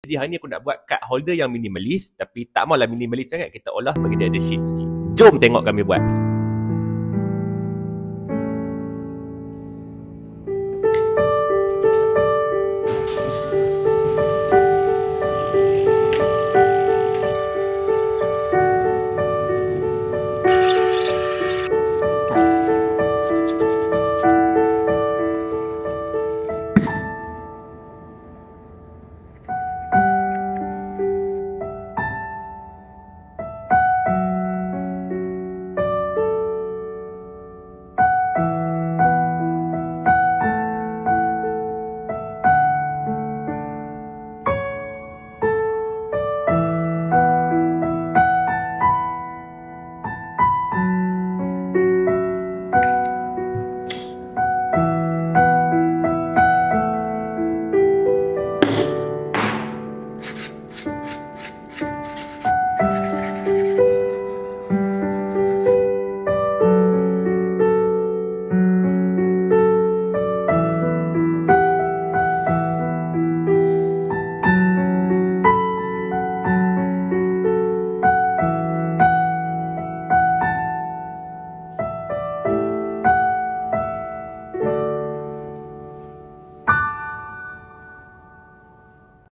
Jadi hari ni aku nak buat card holder yang minimalis, tapi tak maulah minimalis sangat, kita olah bagi dia ada shade sikit. Jom tengok kami buat.